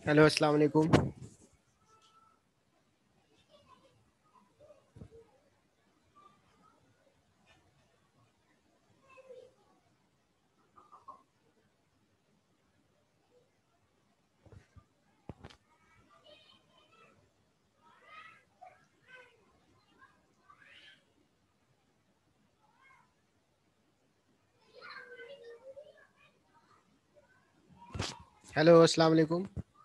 Hello, अस्सलाम वालेकुम। Hello, अस्सलाम वालेकुम।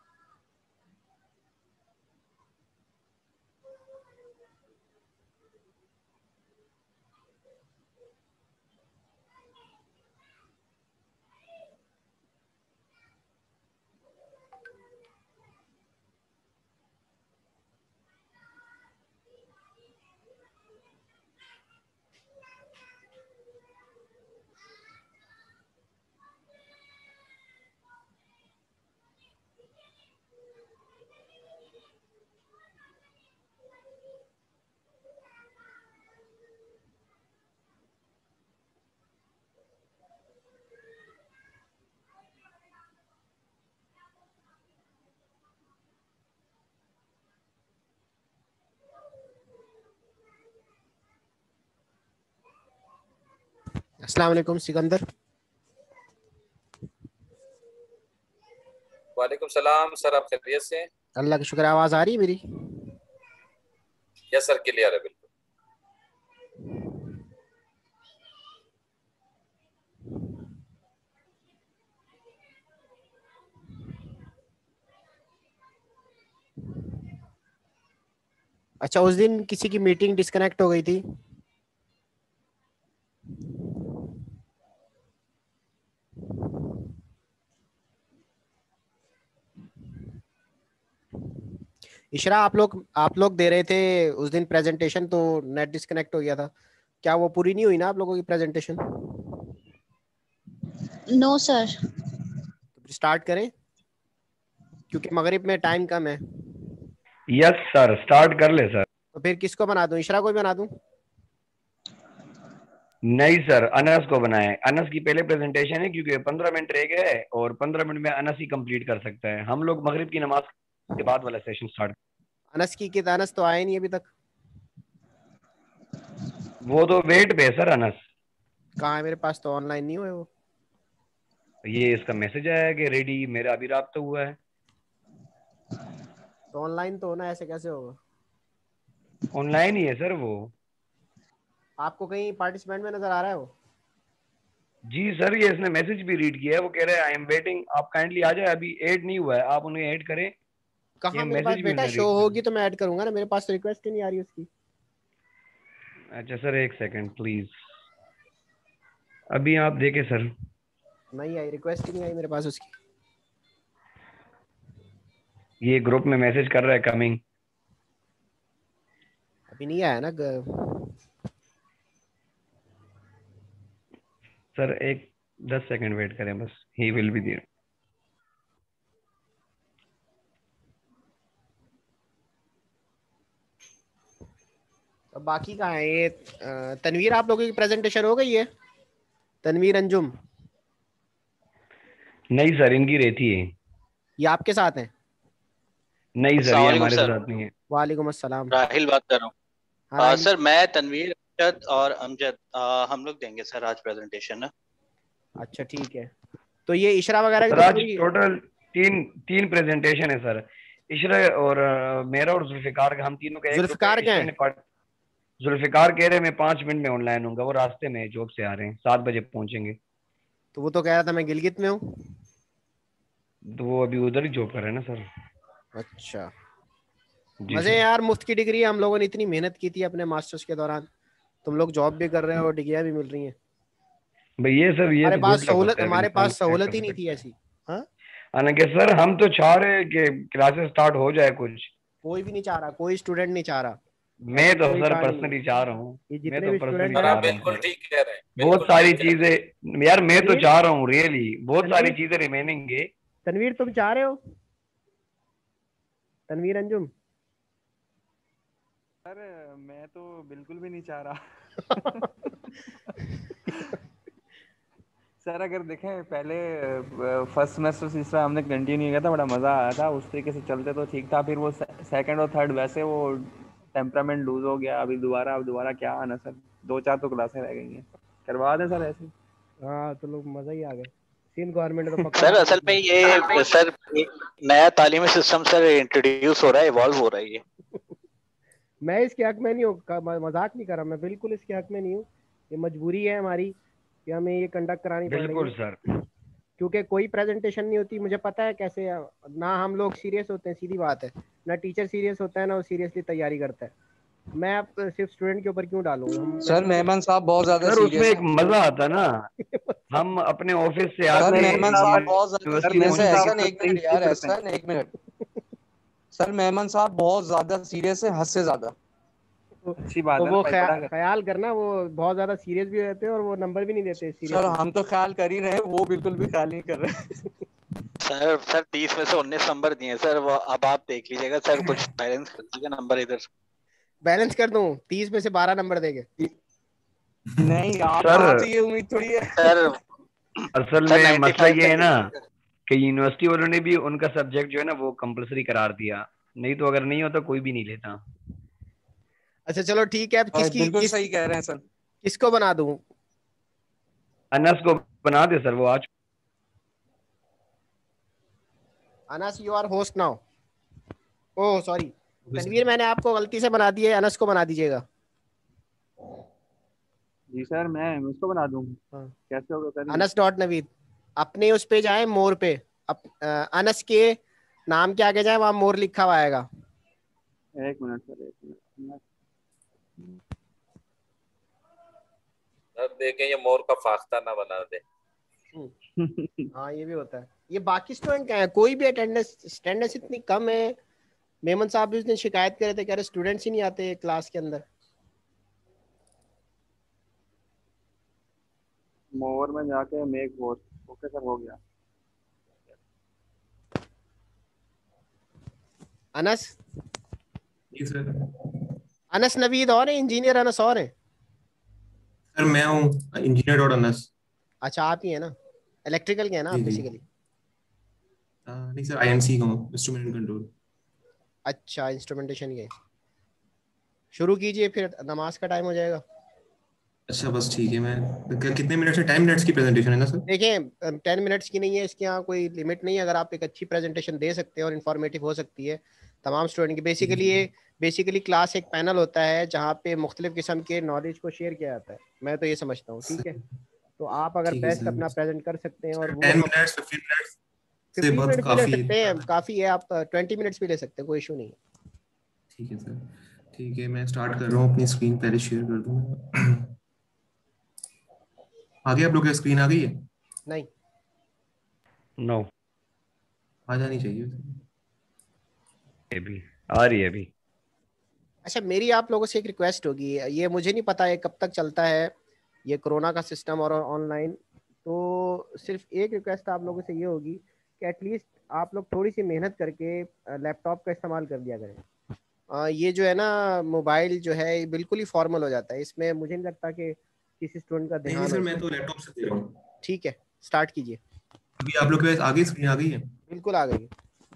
अस्सलाम वालेकुम सिकंदर। वालेकुम सलाम सर, आप खैरियत से हैं? अल्लाह का शुक्र। आवाज आ रही है मेरी? यस सर, क्लियर है बिल्कुल। अच्छा, उस दिन किसी की मीटिंग डिस्कनेक्ट हो गई थी। इशरा, आप लोग दे रहे थे उस दिन प्रेजेंटेशन, तो नेट डिस्कनेक्ट हो गया था। क्या वो पूरी नहीं हुई ना आप लोगों की प्रेजेंटेशन? No sir. तो स्टार्ट करें, क्योंकि मगरिब में टाइम कम है। यस सर, स्टार्ट कर ले सर। तो फिर किसको बना दूं? इशरा को ही बना दूं? नहीं सर, अनस को बनाए। अनस की पहले प्रेजेंटेशन है, क्योंकि 15 मिनट रह गए और 15 मिनट में अनस ही कंप्लीट कर सकता है। हम लोग मगरिब की नमाज के बाद वाला सेशन स्टार्ट। अनस की कित अनस तो आए नहीं अभी तक। वो तो वेट पे है सर अनस। कहाँ है? मेरे पास तो ऑनलाइन नहीं हुए वो। ये इसका मैसेज आया है कि रेडी, मेरा अभी राब्ता हुआ है। तो ऑनलाइन तो होना, ऐसे कैसे होगा? ऑनलाइन ही है सर वो। आपको कहीं पार्टिसिपेंट में नजर आ रहा है वो? जी सर, ये इसने मैसेज भी रीड किया है। वो कह रहे हैं आई एम वेटिंग, आप काइंडली आ जाए, अभी ऐड नहीं हुआ है, आप उन्हें ऐड करें। कहाँ ये मेरे पास मैसेज भी बेटा उन्हें शो रीड कर। होगी तो मैं ऐड करूंगा ना। मेरे पास तो रिक्वेस्ट ही नहीं आ रही उसकी। अच्छा सर, एक सेकंड प्लीज, अभी आप देखे सर। नहीं आई, रिक्वेस्ट ही नहीं आई मेरे पास उसकी। ये ग्रुप में मैसेज कर रहा है कमिंग। अभी नहीं आया ना सर एक 10 सेकंड वेट करें बस, ही विल बी देयर। तो बाकी कहाँ है ये? तनवीर, आप लोगों की प्रेजेंटेशन हो गई है? तनवीर, अंजुम, नहीं सर, इनकी रहती है। ये आपके साथ हैं? नहीं सर, अस्सलाम ये वालेकुम हमारे सर। साथ नहीं है। वालेकुम अस्सलाम। राहिल बात कर रहा हाँ हूँ। राहिल। सर मैं तनवीर, अमजद और अमजद हम लोग देंगे सर आज प्रेजेंटेशन ना। अच्छा ठीक है। तो ये इशरा वगैरह की सर तो आज पूरी। टोटल तीन तीन प्रेजेंटेशन है सर। इशरा और मेरा और जुल्फिकार का, हम तीनों का एक ग्रुप है। जुल्फकार क्या इशरा है? ने पार्ट। जुल्फिकार कह रहे हैं मैं 5 मिनट में ऑनलाइन हूँ, वो रास्ते में जॉब से आ रहे हैं, 7 बजे पहुंचेंगे। तो वो तो कह रहा था मैं गिलगित में हूँ। तो वो अभी उधर ही जॉब कर रहे हैं ना सर। अच्छा। जी मजे हैं सर। यार, मुफ्त की डिग्री। हम लोगों ने इतनी मेहनत की थी अपने मास्टर्स के दौरान। तुम लोग जॉब भी कर रहे हो और डिग्रियां भी मिल रही हैं। भाई ये सर, ये हमारे तो पास गुड लक सहूलत होता है, अब हमारे इंसान पास क्या सहूलत कर ही नहीं थी सकता है। ऐसी। हाँ। हालांकि सर हम तो चाह रहे हैं कि क्लासेस स्टार्ट हो जाए कुछ। कोई भी नहीं चाह रहा, कोई स्टूडेंट नहीं चाह रहा। मैं ऐसी तो कोई सर कहानी नहीं है। पर्सनली चाह रहा हूँ। ये मैं जितने तो भी पर्सनली स्टूडेंट सर हैं। चाह आप रहा हूँ बिल्कुल सर। ठीक कह रहे हैं, बहुत बिल्कुल सारी ठीक कह रहे हैं। चीजें यार, मैं तो तनवीर, चाह रहा हूँ रियली, बहुत सारी तनवीर, चीजें रिमेनिंग है। तनवीर तुम चाह रहे हो? तनवीर, अंजुम। सर मैं तो बिल्कुल भी नहीं चाह रहा। सर अगर देखें पहले फर्स्ट सेमेस्टर तीसरा हमने कंटिन्यू किया था, बड़ा मज़ा आया था, उस तरीके से चलते तो ठीक था। फिर वो सेकंड और थर्ड वैसे वो टेम्परामेंट लूज हो गया। अब दोबारा क्या आना सर, 2-4 तो क्लासें रह गई हैं, करवा दें सर ऐसे। हाँ तो लोग मजा ही आ गए। सिंध गवर्नमेंट तो पक्का सर असल में ये सर एक नया तालीमी सिस्टम सर इंट्रोड्यूस हो रहा है, इवॉल्व हो रहा है ये। मैं इसके हक में नहीं हूँ, मजाक नहीं कर रहा, मैं बिल्कुल इसके हक में नहीं हूँ। ये मजबूरी है हमारी कि हमें ये कंडक्ट करानी पड़ रही बिल्कुल है, सर। क्योंकि कोई प्रेजेंटेशन नहीं होती। मुझे पता है कैसे, ना हम लोग सीरियस होते हैं, सीधी बात है, ना टीचर सीरियस होता है, ना वो सीरियसली तैयारी करता है। मैं अब सिर्फ स्टूडेंट के ऊपर क्यों डालूं? हम सर मेमन साहब बहुत ज्यादा सर उसमें सीरियस एक हैं। मजा आता ना, हम अपने ऑफिस से सर आते मेमन साहब बहुत ज्यादा यूनिवर्सिटी सीरियस है। पहुंचते एहसन एक मिनट यार, एहसन एक मिनट। सर मेमन साहब बहुत ज्यादा सीरियस है, हद से ज्यादा। अच्छी बात तो है वो ना भाई, पढ़ा कर। ख्याल करना, वो बहुत ज्यादा सीरियस भी रहते हैं और वो नंबर भी नहीं देते सर सीरियस। हम तो ख्याल कर ही रहे हैं, वो बिल्कुल भी ख्याल नहीं कर रहे। सर 30 में से 19 नंबर दिए सर, वो अब आप देख लीजिएगा सर, कुछ बैलेंस कर दीजिएगा नंबर इधर। बैलेंस कर दूं? 30 में से 12 नंबर देंगे। नहीं आप सर आपसे ये उम्मीद थोड़ी है। सर असल सर में मसला 95 ये है तक ना दीजिएगा। कि यूनिवर्सिटी वालों ने भी उनका सब्जेक्ट जो है ना वो कंपलसरी करार दिया, नहीं तो अगर नहीं होता कोई भी नहीं लेता। अच्छा चलो ठीक है, अब बिल्कुल सही कह रहे हैं सर। किसको बना दूं? अनस को बना दे सर, वो आज। Anas you are host now. Oh sorry Tanveer, मैंने आपको गलती से बना दिया है, अनस को बना दीजिएगा। जी सर मैं उसको बना दूं। हाँ। कैसे होगा सर? अनस डॉट नवीद, अपने उस पे जाए मोर पे, अनस के नाम के आगे जाए, वहां मोर लिखा हुआ आएगा। एक मिनट सर, एक मिनट। अब देखें ये मोर का फाख्ता ना बना दे। हाँ ये भी होता है। ये बाकी स्टूडेंट क्या है, कोई भी अटेंडेंस इतनी कम है। मेमन साहब भी उस दिन शिकायत कर रहे थे, कह रहे स्टूडेंट्स ही नहीं आते क्लास के अंदर। मोर में जाके मेक वोट। ओके सर, हो गया। अनस जी सर। अनस नवीद और है, इंजीनियर अनस और है। सर मैं हूँ इंजीनियर डॉट अनस। अच्छा आप ही है ना, इलेक्ट्रिकल के है ना आप जी, जी। बेसिकली? नहीं सर, आईएनसी का हूँ, इंस्ट्रूमेंट एंड कंट्रोल। अच्छा इंस्ट्रूमेंटेशन के। शुरू कीजिए, फिर नमाज का टाइम हो जाएगा। अच्छा बस ठीक है। मैं कितने मिनट्स है? 10 मिनट्स की प्रेजेंटेशन है ना सर? देखें 10 मिनट्स की नहीं है, इसके यहाँ कोई लिमिट नहीं है। अगर आप एक अच्छी प्रेजेंटेशन दे सकते हैं और इन्फॉर्मेटिव हो सकती है तमाम स्टूडेंट की। बेसिकली क्लास एक पैनल होता है जहाँ पे मुख्तलिफ किस्म के नॉलेज को शेयर किया जाता है, मैं तो ये समझता हूँ। ठीक है, तो आप अगर ठीक है बेस्ट सर। अपना प्रेजेंट कर सकते हैं, और वो 10 मिनट्स 15 मिनट्स से 15 बहुत मिनट्स भी ले काफी सकते है। हैं, काफ़ी है। आप 20 मिनट्स भी ले सकते हैं, कोई इशू नहीं है। ठीक है सर, ठीक है। मैं स्टार्ट कर रहा हूँ, अपनी स्क्रीन पहले शेयर कर दूँ। आगे आप लोग की स्क्रीन आ गई है? नहीं नो, आ जानी चाहिए। अभी आ रही है अभी। अच्छा मेरी आप लोगों से एक रिक्वेस्ट होगी, ये मुझे नहीं पता है कब तक चलता है ये कोरोना का सिस्टम और ऑनलाइन, तो सिर्फ एक रिक्वेस्ट आप लोगों से ये होगी कि एटलीस्ट आप लोग थोड़ी सी मेहनत करके लैपटॉप का इस्तेमाल कर दिया करें। ये जो है ना मोबाइल जो है ये बिल्कुल ही फॉर्मल हो जाता है, इसमें मुझे नहीं लगता कि किसी स्टूडेंट का नहीं ध्यान सर, हो। मैं तो लैपटॉप से दे रहा हूँ। ठीक है स्टार्ट कीजिए। अभी आप लोग के पास आगे स्क्रीन आ गई है? बिल्कुल आ गई।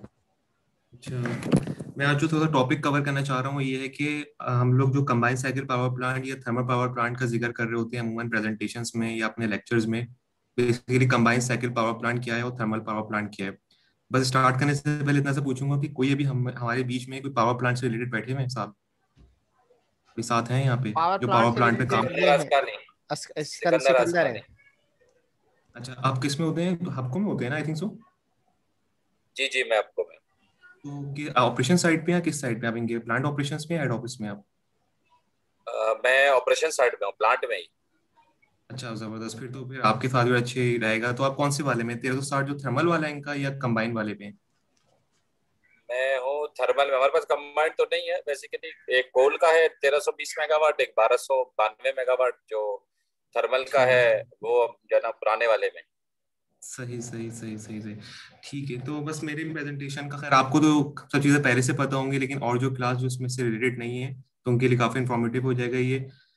अच्छा, मैं आज जो थोड़ा टॉपिक कवर करना चाह रहा हूँ ये है कि हम लोग जो कंबाइंड साइकिल पावर प्लांट या थर्मल पावर प्लांट का जिक्र कर रहे होते हैं अमूमन प्रेजेंटेशंस में या अपने लेक्चर्स में। Basically combined cycle power plant क्या है और थर्मल पावर प्लांट क्या है। बस स्टार्ट करने से पहले इतना सा पूछूंगा कि कोई अभी हमारे बीच में कोई पावर प्लांट से रिलेटेड बैठे हुए हैं साहब? कोई साथ हैं यहाँ पे पावर जो प्लांट पावर से प्लांट पे काम? ये है सिकंदर है। अच्छा, आप किस में होते हैं? हबको में होते हैं ना, आई थिंक सो। जी जी मैं आपको तो ऑपरेशन साइड पे या किस साइड पे आप इनके? प्लांट ऑपरेशंस में, हेड ऑफिस में आप? मैं ऑपरेशन साइड में हूँ, प्लांट में ही। अच्छा जबरदस्त, फिर आपके साथ भी अच्छे ही रहेगा। तो आप कौन से वाले में? 1360 जो थर्मल वाला है इनका, या कंबाइन वाले में? मैं हूँ थर्मल में। हमारे पास कंबाइंड तो नहीं है बेसिकली, एक कोल का है 1320 मेगावाट, एक 1292 मेगावाट जो थर्मल का है वो जो ना पुराने वाले में। सही सही सही सही सही। ठीक है, तो बस मेरे प्रेजेंटेशन का, खैर आपको तो सब चीज़ें पहले से पता होंगी, लेकिन और जो क्लास जो इसमें से रिलेटेड नहीं है तो उनके लिए काफ़ी इन्फॉर्मेटिव हो जाएगा ये।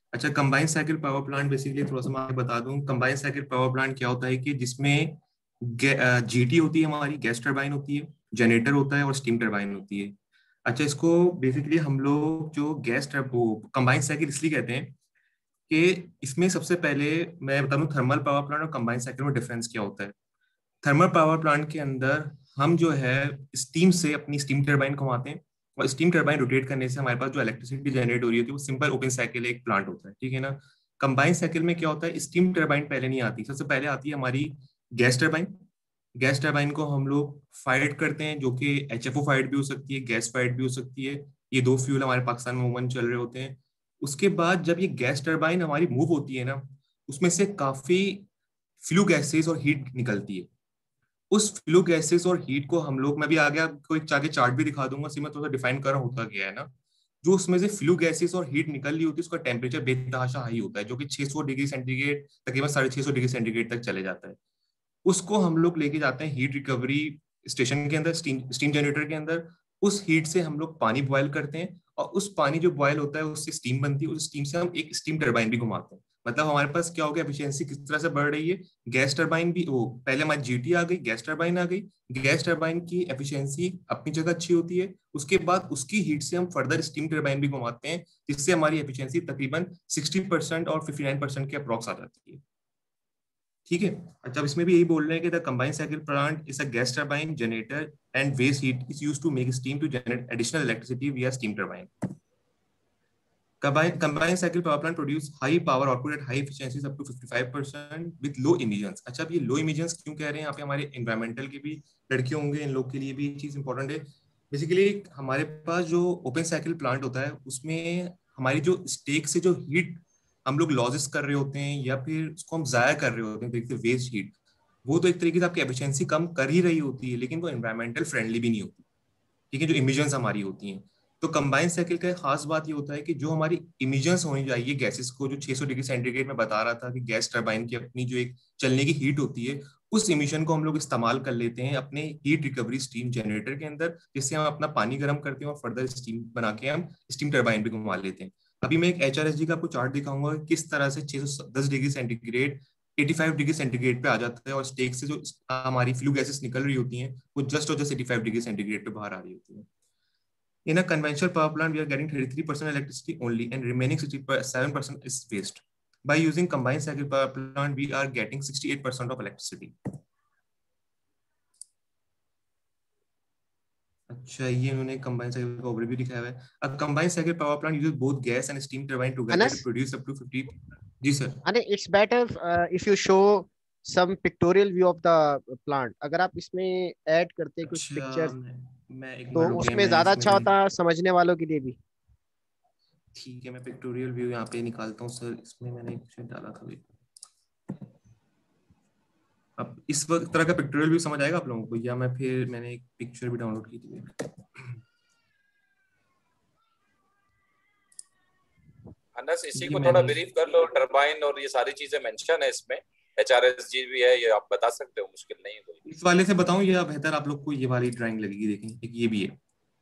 अच्छा, combined cycle power plant basically थोड़ा सा मैं आपको बता दूं, कंबाइंड साइकिल पावर प्लांट क्या होता है कि जिसमें जीटी होती है, हमारी गैस टरबाइन होती है, जनरेटर होता है और स्टीम टरबाइन होती है। अच्छा, इसको बेसिकली हम लोग जो गैस टर्बो कंबाइंड साइकिल इसलिए कहते हैं कि इसमें सबसे पहले मैं बता दूं थर्मल पावर प्लांट और कंबाइंड साइकिल में डिफरेंस क्या होता है। थर्मल पावर प्लांट के अंदर हम जो है स्टीम से अपनी स्टीम टरबाइन घुमाते हैं, और स्टीम टरबाइन रोटेट करने से हमारे पास जो इलेक्ट्रिसिटी जनरेट हो रही होती है वो सिंपल ओपन साइकिल एक प्लांट होता है, ठीक है ना। कंबाइंड साइकिल में क्या होता है, स्टीम टरबाइन पहले नहीं आती, सबसे पहले आती है हमारी गैस टरबाइन। गैस टरबाइन को हम लोग फायर्ड करते हैं, जो कि एचएफओ फायर्ड भी हो सकती है, गैस फायर्ड भी हो सकती है। ये दो फ्यूल हमारे पाकिस्तान में उमूमन चल रहे होते हैं। उसके बाद जब ये गैस टरबाइन हमारी मूव होती है ना, उसमें से काफी फ्लू गैसेस और हीट निकलती है। उस फ्लू गैसेस और हीट को हम लोग, मैं भी आगे आपको एक आगे चार्ट भी दिखा दूंगा, मैं थोड़ा डिफाइन कर रहा होता गया है ना। जो उसमें से फ्लू गैसेस और हीट निकल रही होती है, उसका टेम्परेचर बेतहाशा हाई होता है, जो कि 600 डिग्री सेंटीग्रेड तकरीबन 650 डिग्री सेंटीग्रेड तक चले जाता है। उसको हम लोग लेके जाते हैं हीट रिकवरी स्टेशन के अंदर, स्टीम जनरेटर के अंदर। उस हीट से हम लोग पानी बॉयल करते हैं, और उस पानी जो बॉयल होता है उससे स्टीम बनती है। उस स्टीम से हम एक स्टीम टरबाइन भी घुमाते हैं। मतलब हमारे पास क्या हो गया, एफिशिएंसी किस तरह से बढ़ रही है। गैस टरबाइन भी, वो पहले हमारी जीटी आ गई, गैस टरबाइन आ गई। गैस टरबाइन की एफिशिएंसी अपनी जगह अच्छी होती है, उसके बाद उसकी हीट से हम फर्दर स्टीम टरबाइन भी घुमाते हैं, जिससे हमारी एफिशिएंसी तकरीबन 60% और 59% के अप्रॉक्स आ जाती है, ठीक है। अच्छा, इसमें भी यही बोल रहे हैं कि the combined cycle plant is a gas turbine generator and waste heat is used to make steam to generate additional electricity via steam turbine. Combined cycle power plant produce high power output at high efficiencies up to 55% with low emissions। अच्छा, अब ये लो emissions क्यों कह रहे हैं यहाँ पे, हमारे environmental के भी लड़के होंगे, इन लोग के लिए भी ये चीज इंपॉर्टेंट है। बेसिकली हमारे पास जो ओपन साइकिल प्लांट होता है, उसमें हमारी जो स्टेक से जो हीट हम लोग लॉसेस कर रहे होते हैं या फिर उसको हम जाया कर रहे होते हैं, देखते वेस्ट हीट, वो तो एक तरीके से आपकी एफिशिएंसी कम कर ही रही होती है, लेकिन वो एनवायरमेंटल फ्रेंडली भी नहीं होती, ठीक है, जो इमिशंस हमारी होती हैं। तो कंबाइंड साइकिल का खास बात ये होता है कि जो हमारी इमिशंस होनी चाहिए गैसेस को, जो 600 डिग्री सेंटीग्रेड में बता रहा था कि गैस टरबाइन की अपनी जो एक चलने की हीट होती है, उस इमिशन को हम लोग इस्तेमाल कर लेते हैं अपने हीट रिकवरी स्टीम जनरेटर के अंदर, जिससे हम अपना पानी गर्म करते हैं और फर्दर स्टीम बना के हम स्टीम टरबाइन भी घुमा लेते हैं। अभी मैं एक एचआरएसजी का आपको चार्ट दिखाऊंगा किस तरह से 610 डिग्री सेंटीग्रेड 85 डिग्री सेंटीग्रेड पे आ जाता है, और स्टेक से जो हमारी फ्लू गैसेस निकल रही होती हैं वो जस्ट और जस्ट 85 डिग्री सेंटीग्रेड पे बाहर आ रही होती है। In a conventional power plant, we are getting 33% electricity only, and remaining 67% is waste. By using combined cycle power plant, we are getting 68% of electricity. अच्छा, ये उन्होंने combined cycle का overview दिखाया है। A combined cycle power plant uses both gas and steam turbine together to produce up to 50. जी sir. And it's better if you show some pictorial view of the plant. अगर आप इसमें add करते कुछ pictures मैं एक तो उसमें ज्यादा अच्छा होता समझने वालों के लिए भी। ठीक है, मैं पिक्टोरियल व्यू यहाँ पे निकालता हूँ सर। इसमें मैंने कुछ डाला था, अब इस वक्त तरह का पिक्टोरियल व्यू समझ आएगा आप लोगों को, या मैं फिर मैंने एक पिक्चर भी डाउनलोड की थी। अनस, इसी को थोड़ा ब्रीफ कर लो। टरबाइन और ये सारी चीजें मेंशन है इसमें, एचआरएसजी भी है, ये आप बता सकते हो, मुश्किल नहीं है कोई। इस वाले से बताऊं या बेहतर आप लोग को ये वाली ड्राइंग लगेगी? देखें, एक ये भी है,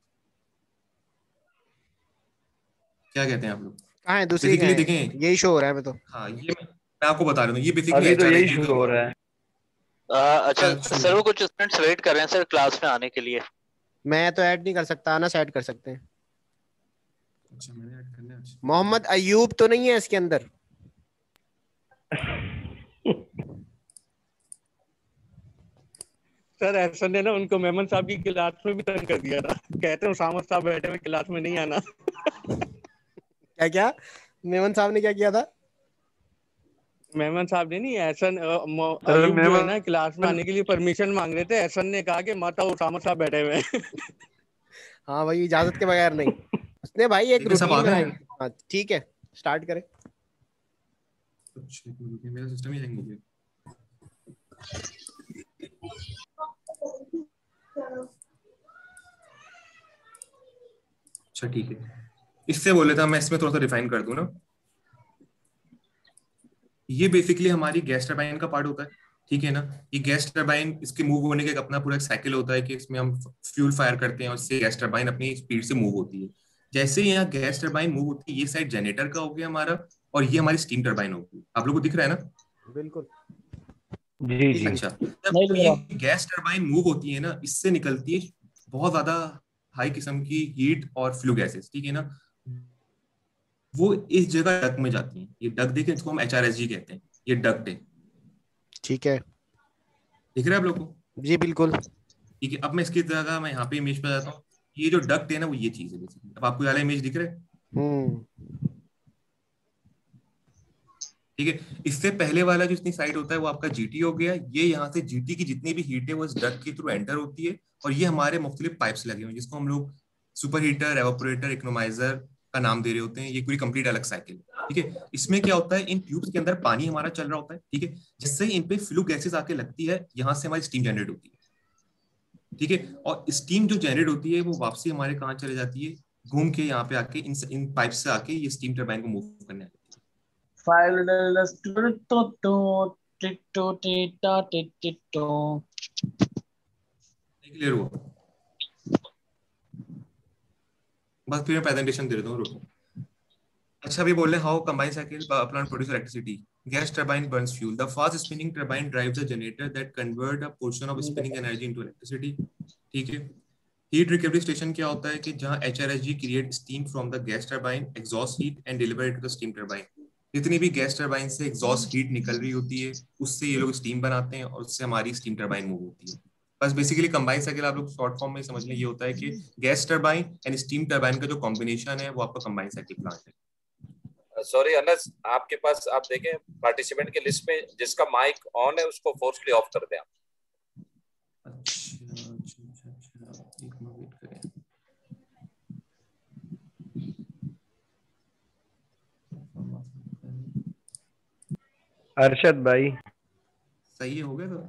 क्या कहते हैं आप लोग? कहाँ है दूसरी? देखें, यही शो हो रहा है। मैं तो हाँ, ये मैं आपको बता रहा हूँ, ये बेसिकली अभी तो यही शो हो रहा है। अच्छा सर, वो कुछ स्टूडेंट्स वेट कर रहे हैं सर क्लास में आने के लिए। मैं तो ऐड नहीं कर सकता, अनस ऐड कर सकते हैं। अच्छा, मैंने ऐड करना है। मोहम्मद अयूब तो नहीं है इसके अंदर? सर ऐसा ने ना उनको मेमन साहब की क्लास में भी तंग कर दिया था, कहते हैं उसामा साहब बैठे हुए क्लास में नहीं आना। क्या मेमन साहब ने क्या किया था? मेमन साहब ने नहीं, एहसन अयूब जो है ना क्लास में आने के लिए परमिशन मांग रहे थे। एहसन ने कहा कि मत आओ, उसामा साहब बैठे हुए हैं। हाँ भाई, इजाजत के बगैर नहीं। उसने भाई एक रूटीन बनाई। हाँ ठीक है, स्टार्ट करें। अच्छा, मेरा सिस्टम ही हैंग हो गया। अच्छा ठीक है, इससे बोले था मैं इसमें थोड़ा सा डिफाइन कर दूं ना। ये बेसिकली हमारी गैस टरबाइन का पार्ट होता है, ठीक है ना। ये गैस टरबाइन, इसके मूव होने का अपना पूरा एक साइकिल होता है कि इसमें हम फ्यूल फायर करते हैं और इससे गैस टरबाइन अपनी स्पीड से मूव होती है। जैसे यहाँ गैस टरबाइन मूव होती है, ये साइड जनरेटर का हो गया हमारा, और ये हमारी स्टीम टरबाइन होगी। आप लोगों को दिख रहा है ना? बिल्कुल। जी जी। अच्छा, जब ये गैस टरबाइन मूव होती है ना, इससे निकलती है बहुत ज्यादा हाई किस्म की हीट और फ्लू गैसेस, ठीक है ना। वो इस जगह डक्ट में जाती हैं। ये डक्ट देखें, इसको हम HRSG कहते हैं, ये डक्ट है। ठीक है, दिख रहा है आप लोग को? जी बिल्कुल। ठीक है, अब मैं इसकी जगह मैं यहाँ पे इमेज पे जाता हूँ। ये जो डक्ट है ना, वो ये चीज है बेसिकली। अब आपको ये वाला इमेज दिख रहा है? ठीक है, इससे पहले वाला जो इतनी साइड होता है वो आपका GT हो गया। ये यहाँ से GT की जितनी भी हीट है वो इस डक्ट के थ्रू एंटर होती है, और ये हमारे मुख्तलिफ पाइप्स लगे हुए हैं, जिसको हम लोग सुपर हीटर, एवापोरेटर, इकोनोमाइजर का नाम दे रहे होते हैं। ये पूरी कंप्लीट अलग साइकिल। ठीक है, इसमें क्या होता है, इन ट्यूब्स के अंदर पानी हमारा चल रहा होता है, ठीक है, जिससे इन पे फ्लू गैसेस आके लगती है, यहाँ से हमारी स्टीम जनरेट होती है। ठीक है, और स्टीम जो जनरेट होती है वो वापसी हमारे कहाँ चले जाती है, घूम के यहाँ पे आके इन पाइप से आके ये स्टीम टरबाइन को मूव करने आती है। क्लियर हुआ? बस फिर मैं प्रेजेंटेशन दे देता हूँ, रुको। अच्छा, अभी बोल रहे हैं how combined cycle plant produce electricity. Gas turbine burns fuel. The fast spinning turbine drives a generator that convert a portion of spinning energy into electricity. ठीक है, हीट रिकवरी स्टेशन क्या होता है कि जहां HRSG create steam from the gas turbine, exhaust heat and deliver it to the steam turbine. जितनी भी gas turbine से एग्जॉस्ट हीट निकल रही होती है, उससे ये लोग स्टीम बनाते हैं और उससे हमारी स्टीम टरबाइन मूव होती है। बस बेसिकली कंबाइंड साइकिल आप लोग शॉर्ट फॉर्म में समझ लें, ये होता है कि gas turbine and steam turbine का जो कॉम्बिनेशन है वो आपका कंबाइंड साइकिल प्लांट है। सॉरी अनस, आपके पास आप देखें पार्टिसिपेंट की लिस्ट में जिसका माइक ऑन है उसको फोर्सफुली ऑफ कर दें आप। अच्छा, एक मिनट वेट करें। अरशद भाई सही हो गया? तो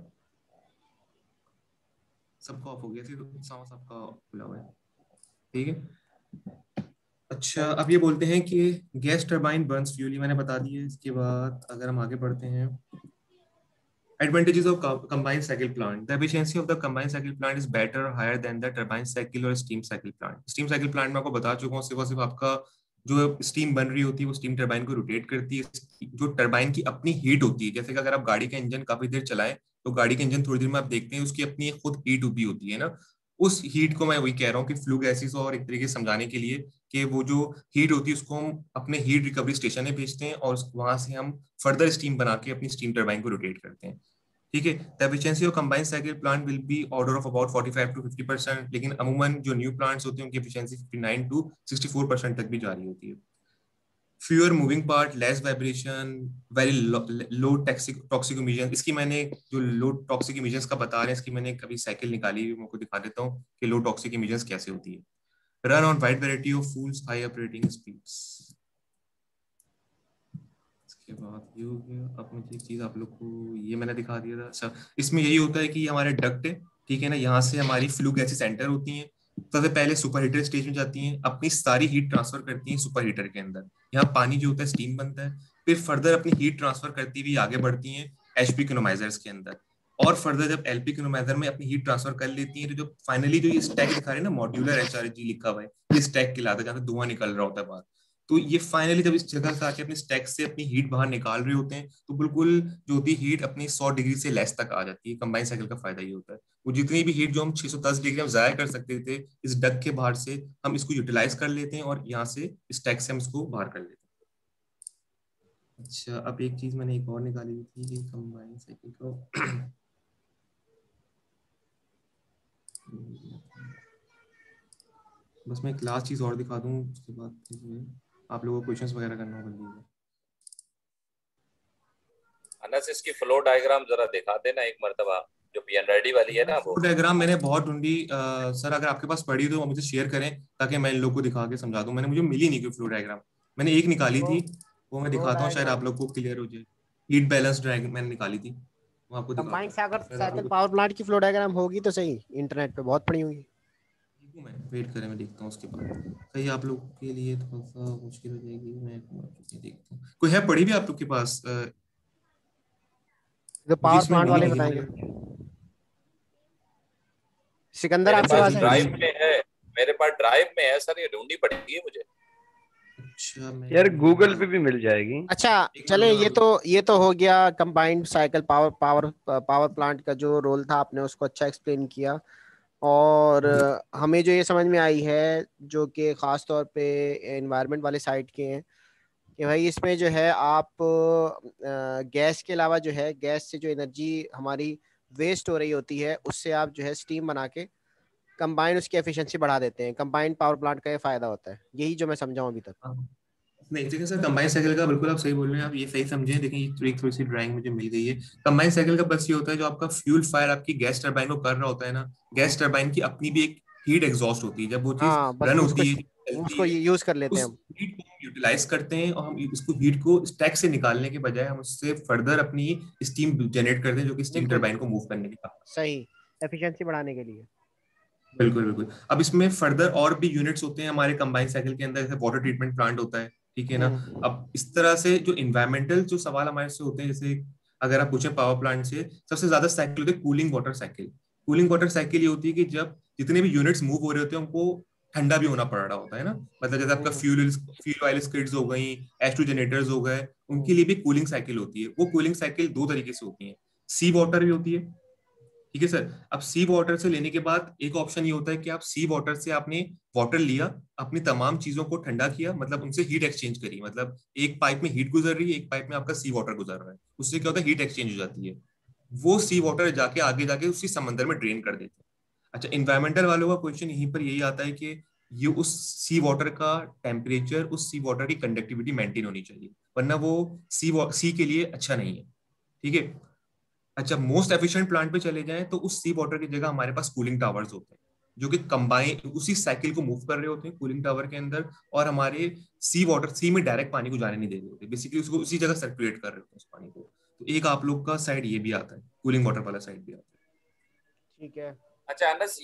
सबका ऑफ हो गया, तो सबका खुला हुआ है। ठीक है, अच्छा, अब ये बोलते हैं कि गैस टरबाइन बर्न्स फ्यूल, ये मैंने बता दिया। इसके बाद अगर हम आगे बढ़ते हैं, advantages of combined cycle plant. The efficiency of the combined cycle plant is better or higher than the turbine cycle or steam cycle plant. Steam cycle plant में आपको बता चुका हूँ, सिर्फ और सिर्फ आपका जो स्टीम बन रही होती है वो स्टीम टरबाइन को रोटेट करती है। जो टरबाइन की अपनी हीट होती है, जैसे कि अगर आप गाड़ी का इंजन काफी देर चलाएं तो गाड़ी के इंजन थोड़ी देर में आप देखते हैं उसकी अपनी खुद हीट उभी होती है ना, उस हीट को मैं वही कह रहा हूँ कि फ्लू गैसेस, और एक तरीके से समझाने के लिए कि वो जो हीट होती है उसको हम अपने हीट रिकवरी स्टेशन में भेजते हैं और वहां से हम फर्दर स्टीम बना के अपनी स्टीम टरबाइन को रोटेट करते हैं। ठीक है, the efficiency of combined cycle plant will be order of about 45 to 50%, लेकिन अमूमन जो न्यू प्लांट्स होते हैं उनकी एफिशिएंसी 59 to 64% तक भी जारी होती है। Fewer moving part, less vibration, very low toxic emission. इसकी मैंने जो लो टॉक्सिक इमिशंस का बता रहे हैं, इसकी मैंने कभी साइकिल निकाली, मैं आपको दिखा देता हूँ कि लो टॉक्सिक इमिशंस कैसे होती है। Run on wide variety of foods, high operating speeds. के बाद ये हो गया। अब मुझे एक चीज आप लोग को ये मैंने दिखा दिया था। अच्छा, इसमें यही होता है कि ये हमारे डक्ट है, ठीक है ना, यहाँ से हमारी फ्लू गैसेस एंटर होती हैं, सबसे पहले सुपर हीटर स्टेज में जाती हैं, अपनी सारी हीट ट्रांसफर करती हैं सुपर हीटर के अंदर। यहाँ पानी जो होता है स्टीम बनता है, फिर फर्दर अपनी हीट ट्रांसफर करती हुई आगे बढ़ती हैं HP इकोनोमाइजर्स के अंदर, और फर्दर जब LP इकोनोमाइजर में अपनी हीट ट्रांसफर कर लेती है तो जो फाइनली जो ये स्टैक दिखा रहे हैं ना, मॉड्यूलर HRSG लिखा हुआ है, ये स्टैक कहलाता है, जहाँ से धुआं निकल रहा होता है बाहर। तो ये फाइनली जब इस जगह से आके अपने स्टैक से अपनी हीट बाहर निकाल रहे होते हैं तो बिल्कुल जो होती है हीट अपनी 100 डिग्री से लेस तक आ जाती है। कंबाइंड साइकिल का फायदा ये होता है, वो जितनी भी हीट जो हम 610 डिग्री में जाया कर सकते थे इस डक के बाहर से, हम इसको यूटिलाइज कर लेते हैं और यहाँ से स्टैक से हम इसको बाहर कर लेते हैं। अच्छा, अब एक चीज मैंने एक और निकाली थी कि कंबाइंड साइकिल को बस मैं एक लास्ट चीज और दिखा दूं, उसके बाद आप लोगों को क्वेश्चंस वगैरह करना होगा। अनस, इसकी फ्लो डायग्राम जरा दिखा देना एक मर्तबा, जो PNRD वाली है ना वो डायग्राम मैंने बहुत ढूंढी सर, अगर आपके पास पड़ी तो मुझे शेयर करें ताकि मैं इन लोग को दिखा के समझा दूं। मुझे मिली नहीं कोई फ्लो डायग्राम, मैंने एक निकाली थी, वो मैं दिखाता हूँ, शायद आप लोग को क्लियर हो जाए। हीट बैलेंस डायग्राम मैंने निकाली थी, वो आपको कंबाइंड साइकिल पावर प्लांट की फ्लो डायग्राम होगी तो सही, इंटरनेट पे बहुत पड़ी हुई। मैं वेट करें, मैं देखता हूँ उसके बाद। सही, आप लोग के लिए थोड़ा सा मुश्किल हो जाएगी, मैं देखता हूँ कोई है पड़ी भी आप लोग के पास जो पावर प्लांट वाले बताएंगे। सिकंदर आपके पास ड्राइव में है, मेरे पास ड्राइव में है सर, ये ढूंढनी पड़ेगी मुझे। अच्छा यार गूगल पे भी मिल जाएगी। अच्छा चले, ये तो हो गया कंबाइंड साइकिल पावर प्लांट का जो रोल था, आपने उसको अच्छा एक्सप्लेन किया। और हमें जो ये समझ में आई है, जो कि ख़ास तौर पे एनवायरनमेंट वाले साइड के हैं, कि भाई इसमें जो है आप गैस के अलावा जो है, गैस से जो एनर्जी हमारी वेस्ट हो रही होती है, उससे आप जो है स्टीम बना के कंबाइन उसकी एफिशिएंसी बढ़ा देते हैं। कंबाइंड पावर प्लांट का ये फायदा होता है, यही जो मैं समझाऊं अभी तक। नहीं देखिए सर, कंबाइन साइकिल का बिल्कुल आप सही बोल रहे हैं, आप ये सही समझे। देखिए ये थोड़ी सी ड्राइंग मुझे मिल गई है। कंबाइन साइकिल का बस ये होता है, जो आपका फ्यूल फायर आपकी गैस टरबाइन को कर रहा होता है ना, गैस टरबाइन की अपनी भी एक हीट एग्जॉस्ट होती है। जब वो चीज हाँ, बस रन उसको होती है, चलती उसको है, यूज कर लेते उस हैं हम। हीट को हम यूटिलाइज करते हैं, और हम इसको हीट को स्टैक से निकालने के बजाय हम उससे फर्दर अपनी स्टीम जनरेट करते हैं, जो कि स्टीम बिल्कुल टरबाइन को मूव करने के काम। सही, एफिशिएंसी बढ़ाने के लिए। बिल्कुल बिल्कुल। अब इसमें फर्दर और भी यूनिट्स होते हैं हमारे कंबाइन साइकिल के अंदर, जैसे वाटर ट्रीटमेंट प्लांट होता है, ठीक है ना। अब इस तरह से जो इन्वायरमेंटल जो सवाल हमारे से होते हैं, जैसे अगर आप पूछें पावर प्लांट से, सबसे ज्यादा साइकिल होती है cooling water cycle. Cooling water cycle ये होती है कि जब जितने भी यूनिट्स मूव हो रहे होते हैं, उनको ठंडा भी होना पड़ रहा होता है ना। मतलब जैसे आपका फ्यूल ऑयल स्किड्स हो गई, एच2 जनरेटर्स हो गए, उनके लिए भी कूलिंग साइकिल होती है। वो कूलिंग साइकिल दो तरीके से होती है, सी वाटर भी होती है, ठीक है सर। अब सी वाटर से लेने के बाद एक ऑप्शन ये होता है कि आप सी वाटर से आपने वाटर लिया, अपनी तमाम चीजों को ठंडा किया, मतलब उनसे हीट एक्सचेंज करी। मतलब एक पाइप में हीट गुजर रही है, एक पाइप में आपका सी वाटर गुजर रहा है, उससे क्या होता है, हीट एक्सचेंज हो जाती है। वो सी वाटर जाके आगे जाके उसी समंदर में ड्रेन कर देते हैं। अच्छा, इन्वायरमेंटल वालों का क्वेश्चन यहीं पर यही आता है कि ये उस सी वाटर का टेम्परेचर, उस सी वाटर की कंडक्टिविटी मेंटेन होनी चाहिए, वरना वो सी के लिए अच्छा नहीं है, ठीक है। अच्छा, मोस्ट एफिशिएंट प्लांट पे चले जाएं तो उस सी वाटर की जगह हमारे पास कूलिंग टावर्स होते हैं, जो कि कंबाइन उसी साइकिल को मूव कर रहे होते हैं कूलिंग टावर के अंदर, और हमारे सी में डायरेक्ट पानी को जाने नहीं दे रहे होते, बेसिकली उसको उसी जगह सर्कुलेट कर रहे होते हैं उस पानी को। तो एक आप लोग का साइड ये भी आता है, कूलिंग वाटर वाला साइड भी आता है। ठीक है। अच्छा अनस,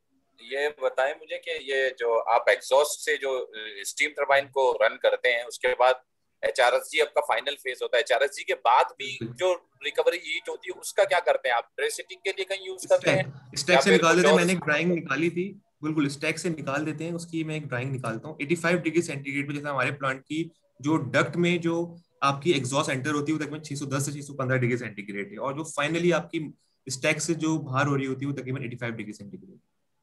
ये बताएं मुझे कि ये जो आप एग्जॉस्ट से जो स्टीम टरबाइन को रन करते हैं, उसके बाद एचआरएसजी आपका फाइनल फेज होता है, एचआरएसजी के बाद भी जो रिकवरी हीट होती है उसका क्या करते हैं आप? ड्रेस हीटिंग के लिए कहीं यूज करते हैं? स्टैक से निकाल देते हैं, मैंने एक ड्राइंग निकाली थी, बिल्कुल स्टैक से निकाल देते हैं उसकी। मैं एक ड्राइंग निकालता हूँ 85 डिग्री सेंटीग्रेड पे, जैसे हमारे प्लांट की जो डक्ट में जो आपकी एग्जॉस्ट एंटर होती है वो तकरीबन 610 से 615 डिग्री सेंटीग्रेड है, और जो फाइनली आपकी स्टैक से जो बाहर हो रही होती है वो तकरीबन 85 डिग्री सेंटीग्रेड।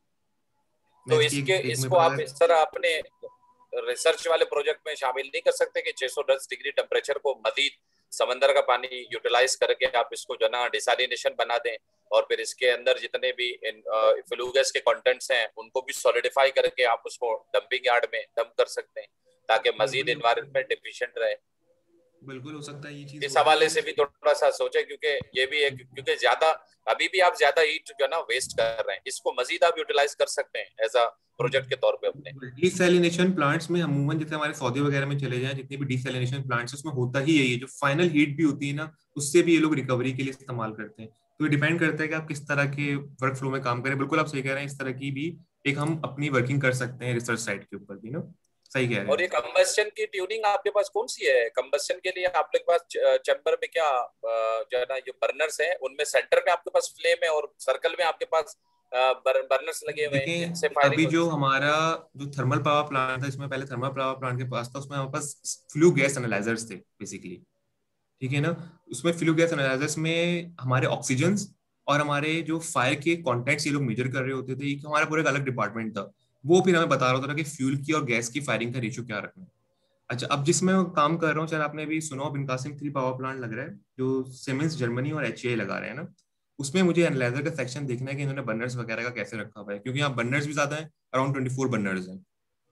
तो इसको आप इस तरह अपने रिसर्च वाले प्रोजेक्ट में शामिल नहीं कर सकते कि 610 डिग्री टेम्परेचर को मजीद समंदर का पानी यूटिलाइज करके आप इसको जो ना डिसैलिनेशन बना दें, और फिर इसके अंदर जितने भी फ्लूगस के कंटेंट्स हैं उनको भी सॉलिडिफाई करके आप उसको डंपिंग यार्ड में डंप कर सकते हैं, ताकि मजीद एनवायरनमेंट एफिशिएंट रहे। बिल्कुल हो सकता है ये चीज, इस हवाले से भी थोड़ा सा सोचे, क्योंकि ये भी एक, क्योंकि ज्यादा अभी भी आप ज्यादा हीट जो ना वेस्ट कर रहे हैं, इसको मजीद आप यूटिलाइज कर सकते हैं एज अ प्रोजेक्ट के तौर पे अपने। डिसैलिनेशन प्लांट्स में अमूमन जैसे हमारे सऊदी वगैरह में चले जाएं, जितने भी डिसैलिनेशन प्लांट्स उसमें होता ही यही है, जो फाइनल हीट भी होती है ना, उससे भी ये लोग रिकवरी के लिए इस्तेमाल करते हैं। तो ये डिपेंड करता है कि आप किस तरह के वर्क फ्लो में काम करें। बिल्कुल आप सही कह रहे हैं, इस तरह की भी एक हम अपनी वर्किंग कर सकते हैं रिसर्च साइट के ऊपर भी ना, सही कह रहे हैं। और ये कंबस्शन की ट्यूनिंग आपके पास कौन सी है? कंबस्शन के लिए आपके पास चैम्बर में क्या जो है ना जो बर्नर्स हैं, उनमें सेंटर में आपके पास फ्लेम है और सर्कल में आपके पास बर्नर्स लगे हुए हैं, जिनसे फायरिंग अभी जो हमारा जो थर्मल पावर प्लांट था, इसमें पहले थर्मल पावर प्लांट के पास था, उसमें हमारे पास फ्लू गैस एनालाइजर्स थे बेसिकली, ठीक है ना। उसमें फ्लू गैस एनालाइजर्स में हमारे ऑक्सीजन और हमारे जो फायर के कॉन्टेक्ट्स ये लोग मेजर कर रहे होते थे, ये हमारा पूरा एक अलग डिपार्टमेंट था। वो फिर हमें बता रहा होता था कि फ्यूल की और गैस की फायरिंग का रेशियो क्या रखना है। अच्छा, अब जिसमें मैं काम कर रहा हूँ, शायद आपने भी सुना, बिन कासिम 3 पावर प्लांट लग रहा है, जो सीमेंस जर्मनी और HCI लगा रहे हैं ना, उसमें मुझे एनालाइजर का सेक्शन देखना है कि इन्होंने बर्नर्स वगैरह का कैसे रखा हुआ है, क्योंकि यहाँ बर्नर्स भी ज्यादा है, अराउंड 24 बर्नर्स हैं।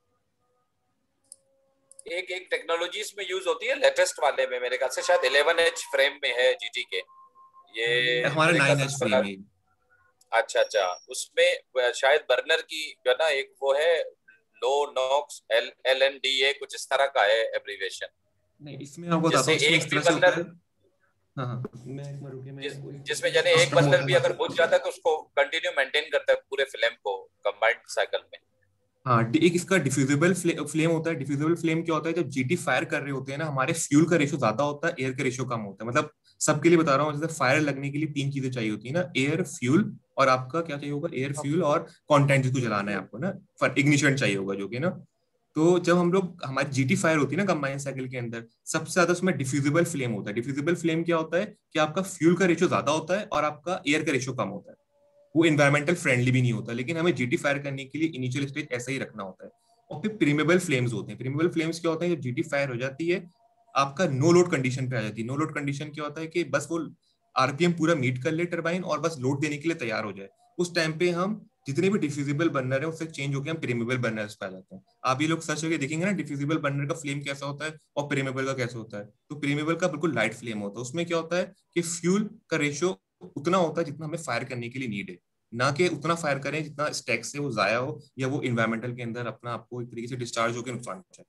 एक टेक्नोलॉजीज में यूज होती है लेटेस्ट वाले में, मेरे ख्याल से शायद 11H फ्रेम में है GT के, ये हमारे 9H फ्रेम है। अच्छा, उसमें शायद बर्नर की जो ना एक वो है लो नॉक्स LNDA कुछ इस तरह का है एब्रीविएशन। नहीं, इसमें आपको बताता हूं, इसमें इस तरह से होता है। हाँ, जिसमें यानी एक बर्नर भी अगर बुझ जाता है तो उसको कंटिन्यू मेंटेन करता है पूरे फ्लेम को कंबाइंड साइकिल में। हाँ, एक इसका डिफ्यूजिबल फ्लेम होता है। डिफ्यूजिबल फ्लेम क्या होता है, जब GT फायर कर रहे होते हैं ना, हमारे फ्यूल का रेशियो ज्यादा होता है, एयर का रेशियो कम होता है। मतलब सबके लिए बता रहा हूँ, जैसे फायर लगने के लिए 3 चीजें चाहिए होती है ना, एयर, फ्यूल और आपका क्या चाहिए होगा, एयर, फ्यूल और कंटेंट जिसको जलाना है आपको ना, इग्निशन चाहिए होगा जो कि ना। तो जब हम लोग, हमारी जीटी फायर होती है ना कंबाइन साइकिल के अंदर, सबसे ज्यादा उसमें डिफ्यूजिबल फ्लेम होता है। डिफ्यूजिबल फ्लेम क्या होता है कि आपका फ्यूल का रेशियो ज्यादा होता है और आपका एयर का रेशियो कम होता है। वो इन्वायरमेंटल फ्रेंडली भी नहीं होता, लेकिन हमें जीटी फायर करने के लिए इनिशियल स्टेज ऐसा ही रखना होता है। और फिर प्रीमेबल फ्लेम्स होते हैं। प्रीमेबल फ्लेम्स क्या होता है, जब जीटी फायर हो जाती है आपका नो लोड कंडीशन पे आ जाती है। नो लोड कंडीशन क्या होता है कि बस वो आरपीएम पूरा मीट कर ले टरबाइन और बस लोड देने के लिए तैयार हो जाए। उस टाइम पे हम जितने भी डिफ्यूजिबल बर्नर है उससे चेंज होकर हम प्रीमेबल बर्नर्स पे आ जाते हैं। आप ये लोग सर्च करके देखेंगे ना डिफ्यूजिबल बर्नर का फ्लेम कैसा होता है और प्रीमेबल का कैसा होता है। तो प्रीमेबल का बिल्कुल लाइट फ्लेम होता है। उसमें क्या होता है कि फ्यूल का रेशियो उतना होता है जितना हमें फायर करने के लिए नीड है, ना कि उतना फायर करें जितना स्टैक से वो जाया हो या वो इन्वायरमेंटल के अंदर अपना आपको एक तरीके से डिस्चार्ज होकर नुकसान पहुंचाए।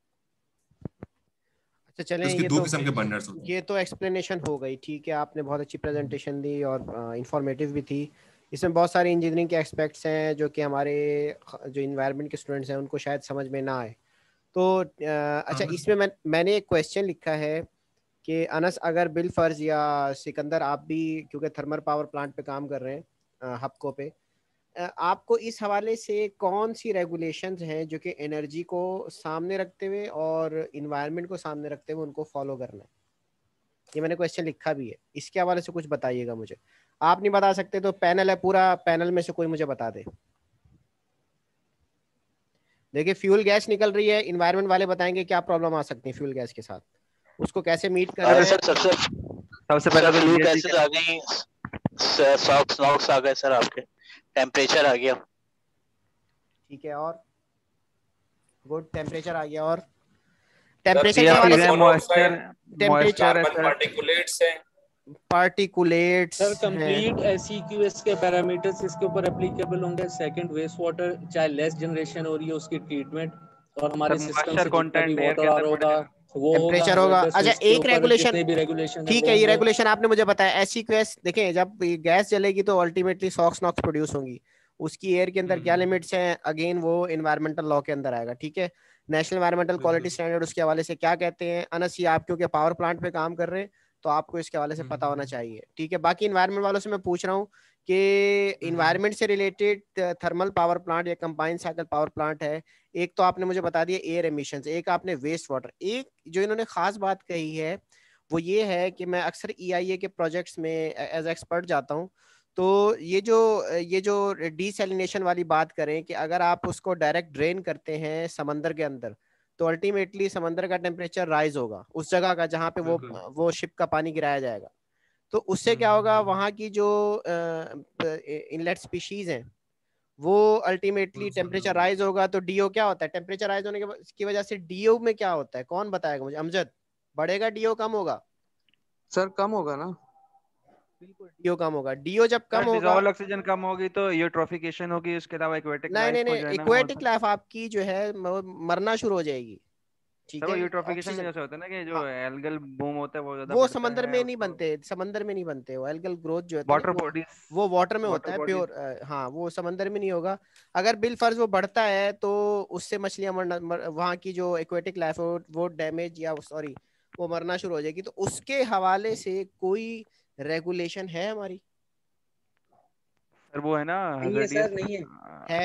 अच्छा चलें, तो इसके ये दो तो किस्म के बर्नर्स होते हैं। ये तो एक्सप्लेनेशन हो गई, ठीक है, आपने बहुत अच्छी प्रेजेंटेशन दी और इंफॉर्मेटिव भी थी। इसमें बहुत सारे इंजीनियरिंग के एस्पेक्ट्स हैं जो कि हमारे जो इन्वायरमेंट के स्टूडेंट्स हैं उनको शायद समझ में ना आए। तो अच्छा, इसमें मैंने एक क्वेश्चन लिखा है कि अनस, अगर बिल फर्ज या सिकंदर, आप भी क्योंकि थर्मल पावर प्लांट पे काम कर रहे हैं हबको पे, आपको इस हवाले से कौन सी रेगुलेशंस हैं जो कि एनर्जी को सामने रखते हुए और इन्वायरमेंट को सामने रखते हुए उनको फॉलो करना है? ये मैंने क्वेश्चन लिखा भी है, इसके हवाले से कुछ बताइएगा मुझे। आप नहीं बता सकते तो पैनल है, पूरा पैनल में से कोई मुझे बता दे। देखिए, फ्यूल गैस निकल रही है, इन्वायरमेंट वाले बताएंगे क्या प्रॉब्लम आ सकती है फ्यूल गैस के साथ, उसको कैसे मीट करना है। सर सबसे पहले तो फ्यूल गैसेस आ गई, सॉक्स नॉक्स आ गए सर, आपके टेम्परेचर आ गया। ठीक है, और गुड, टेम्परेचर आ गया, और टेम्परेचर के हवाले से मॉइस्चर टेम्परेचर, पार्टिकुलेट्स हैं, पार्टिकुलेट्स सर कंप्लीट एसईक्यूएस के पैरामीटर्स इसके ऊपर एप्लीकेबल होंगे। सेकंड, वेस्ट वाटर चाहे लेस जनरेशन हो रही है उसकी ट्रीटमेंट, और हमारे सिस्टम से जितना भी वाटर आ रहा होगा वो टेम्परेचर होगा। अच्छा, एक रेगुलेशन, जितने भी रेगुलेशन ठीक है, ये रेगुलेशन आपने मुझे बताया। एसईक्यूएस देखें, जब गैस जलेगी तो अल्टीमेटली सॉक्स नॉक्स प्रोड्यूस होंगी, उसकी एयर के अंदर क्या लिमिट्स हैं, अगेन वो इन्वायरमेंटल लॉ के अंदर आएगा। ठीक है, नेशनल एनवायरमेंटल क्वालिटी स्टैंडर्ड उसके हवाले से क्या कहते हैं। अनस, ये आप क्योंकि पावर प्लांट पे काम कर रहे हैं तो आपको इसके हवाले से पता होना चाहिए। ठीक है, बाकी इन्वायरमेंट वालों से मैं पूछ रहा हूँ कि इन्वायरमेंट से रिलेटेड थर्मल पावर प्लांट या कंबाइन साइकिल पावर प्लांट है, एक तो आपने मुझे बता दिया एयर एमिशंस, एक आपने वेस्ट वाटर, एक जो इन्होंने खास बात कही है वो ये है कि मैं अक्सर ईआईए के प्रोजेक्ट्स में एज एक्सपर्ट जाता हूँ, तो ये जो डीसैलिनेशन वाली बात करें कि अगर आप उसको डायरेक्ट ड्रेन करते हैं समंदर के अंदर तो अल्टीमेटली समंदर का टेम्परेचर राइज होगा उस जगह का जहाँ पे वो शिप का पानी गिराया जाएगा। तो उससे क्या होगा, वहाँ की जो इनलेट स्पीशीज हैं वो अल्टीमेटली टेम्परेचर राइज होगा। तो डीओ क्या होता है, टेम्परेचर राइज होने की वजह से डीओ में क्या होता है, कौन बताएगा मुझे? अमजद, बढ़ेगा डीओ कम होगा? सर कम होगा ना, बिल्कुल डीओ कम होगा। डीओ जब कम होगा, डिसॉल्व ऑक्सीजन कम होगी तो यूट्रोफिकेशन होगी, उसके अलावा एक्वेटिक नहीं लाइफ नहीं को नहीं, जो है ना एक्वेटिक लाइफ आपकी जो है मरना शुरू हो जाएगी। ठीक सर वो है, यूट्रोफिकेशन में ऑक्सीजन, जैसे होता है ना कि जो हाँ, एल्गल बूम होता है वो ज्यादा वो बढ़ता समंदर है में नहीं उसको बनते, समंदर में नहीं बनते, वो एल्गल ग्रोथ जो होता है वाटर ना बॉडीज वो वाटर में होता वाटर है बॉडीज प्योर। हाँ, वो समंदर में नहीं होगा। अगर बिल फर्ज वो बढ़ता है तो उससे मछलियां वहाँ की जो एक्वेटिक लाइफ है वो डैमेज या सॉरी वो मरना शुरू हो जाएगी। तो उसके हवाले से कोई रेगुलेशन है हमारी? सर वो है ना नहीं है सर, नहीं है। है?